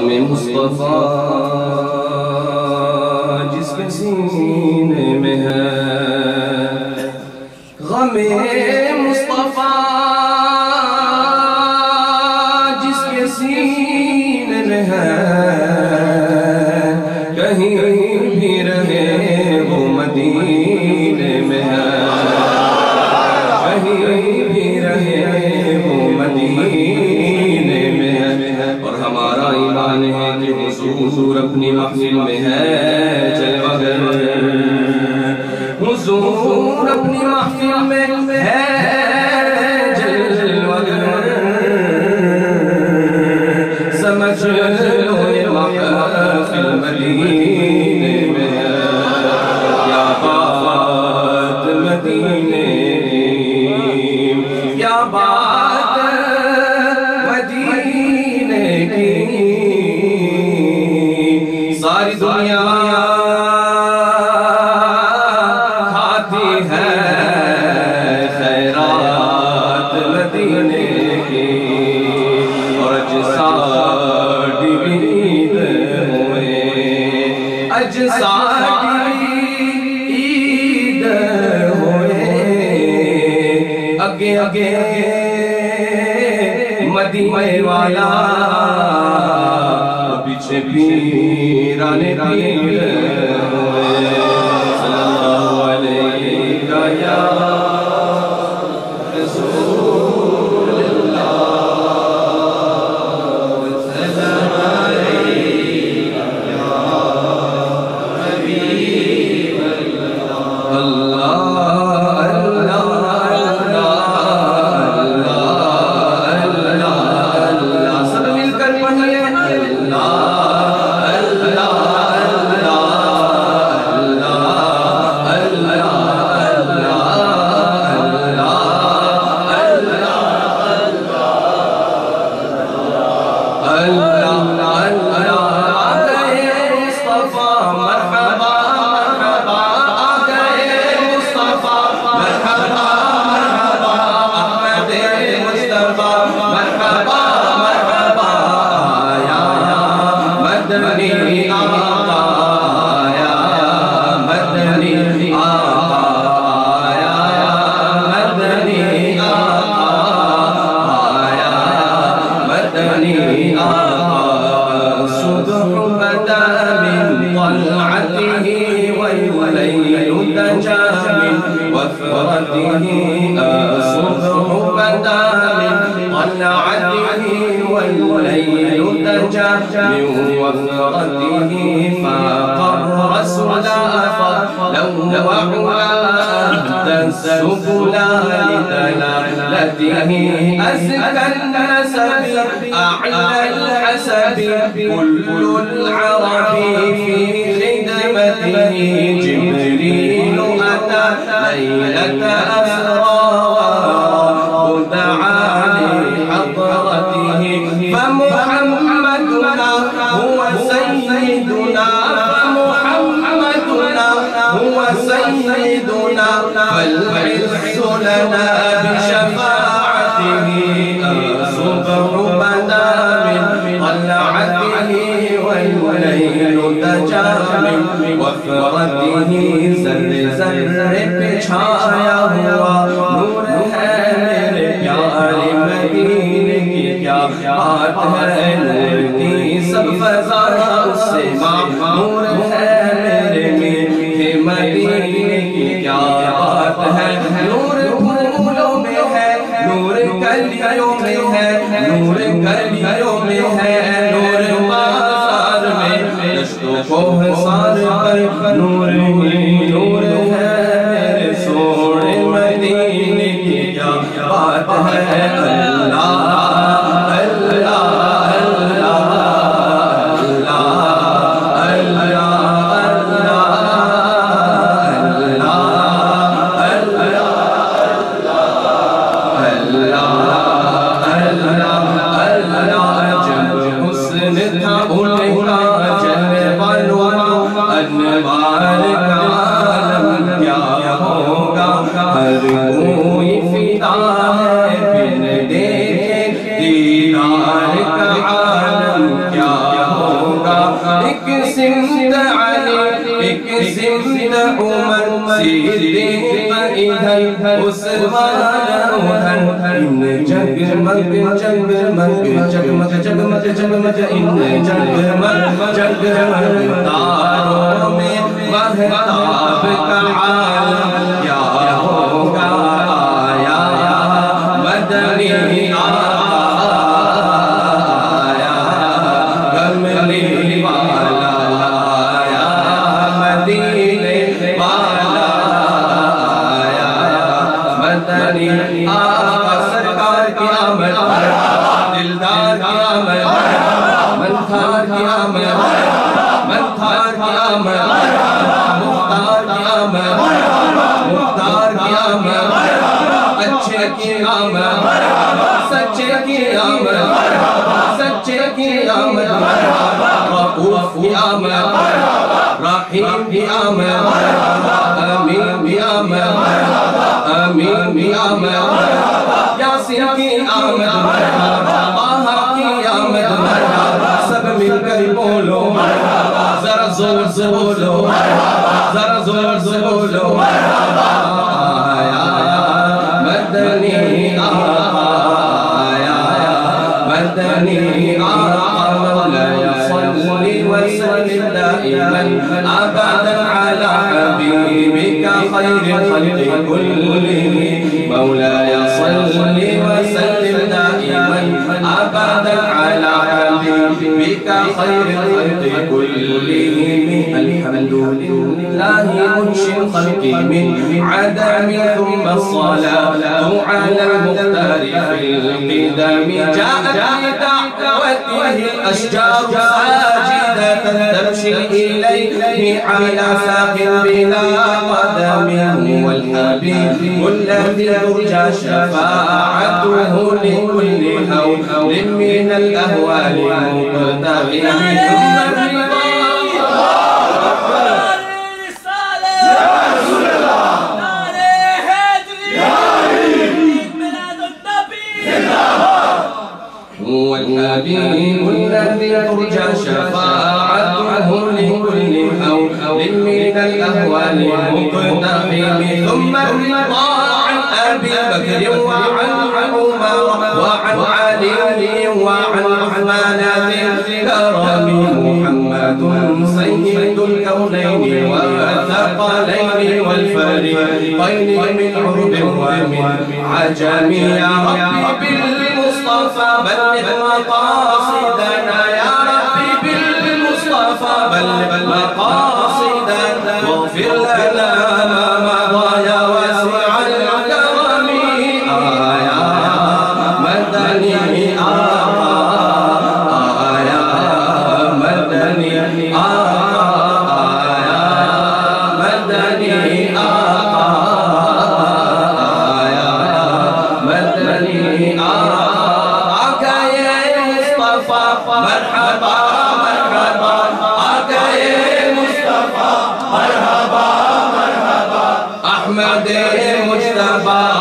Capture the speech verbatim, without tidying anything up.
غم مصطفیٰ جس کے سینے میں ہے، غم مصطفیٰ جس کے سینے میں ہے، کہیں بھی رہے وہ مدینے میں ہے، کہیں بھی رہے وہ مدینے میں ہے۔ اور ہمارا ایمان ہے کہ حضور اپنی محفل میں ہے جلوہ گر، حضور اپنی محفل میں ہے جلوہ گر، سمجھ لو یہ محفل مدینے میں ہے، کیا بات مدینے کی، کیا بات مدینے کی، ساری دنیا کھاتی ہے خیرات مدینے کی، اور اجساد عید ہوئے، اجساد عید ہوئے، اگے اگے مدینے والا، پیچھے پیرانے پیر ہوئے، صلی اللہ علیہ یا رسول اللہ، سلام علیہ یا حبیب اللہ، اللہ السبلا لدلالته أزكى النسب أعلى الحسب، كل العرب في خدمته، جبريل أتى ليلة أسرى ودعا لحضرته، فمحمدنا هو سيدنا، فمحمدنا هو سيدنا، فالعز لنا بشفاعته، الصبح بدا من طلعته، والليل دجا من وفرته، زر زر پہ چھایا ہوا نور ہے میرے پیارے مدینے کی، کیا بات ہے نور کی سب فضا اس سے معمور ہے میرے میٹھے مدینے کی، کیا بات ہے نور پھولوں میں ہے، نور کلیوں میں ہے، نور کلیوں میں ہے، نور بازار میں دشت و کوہسار پر نور ہی نور ہے میرے سونے مدینے کی، کیا بات ہے اللہ اللہ اللہ ایک سمت علی ایک سمت عمر صدیق ادھر عثمان ادھر ان جگمگ جگمگ جگمگ جگمگ جگمگ ان جگمگ جگمگ تاروں میں مہتاب کا عالم کیا ہوگا آیا مدنی سرکار کی آمد دلدار کی آمد منتھار کی آمد منتھار کی آمد مختار کی آمد مختار کی آمد اچھے کی آمد سچے کی آمد سچے کی آمد رؤوف کی آمد رحیم کی آمد امین کی آمد امین کی آمد یاسین کی آمد طٰہٰ کی آمد سب مل کر بولو ذرا زور سے بولو ذرا زور سے بولو آیا مدنی آقا آیا مدنی آقا مولاي صل وسلم دائما ابدا على حبيبك خير الخلق كلهم مولاي صل وسلم دائما ابدا على حبيبك خير الخلق كلهم الحمد لله منشئ الخلق من عدم ثم الصلاة على المختار في القدم جاءت بدعوته الأشجار ساجدة تمشي إليه على ساق بلا قدم والحبيب الذي ترجى شفاعته لكل هول من الأهوال مقتحم والحبيب الذي ترجى شفاعته لكل هول من الأهوال مقتحم ثم الرضا عن أبي بكر وعن عمر وعن علي وعن عثمان ذي الكرم محمد سيد الكونين والثقلين والفريقين من عرب ومن عجم يا رب بالمصطفى بلغ مقاصدنا يا ربي بالمصطفى بلغ مقاصدنا واغفر لنا ما مضى يا واسع الكرم آيا مدني آقا آيا مدني آقا آيا مدني آقا آيا مدني آقا مرحبا مرحبا آقا يا مصطفى مرحبا مرحبا أحمد مصطفى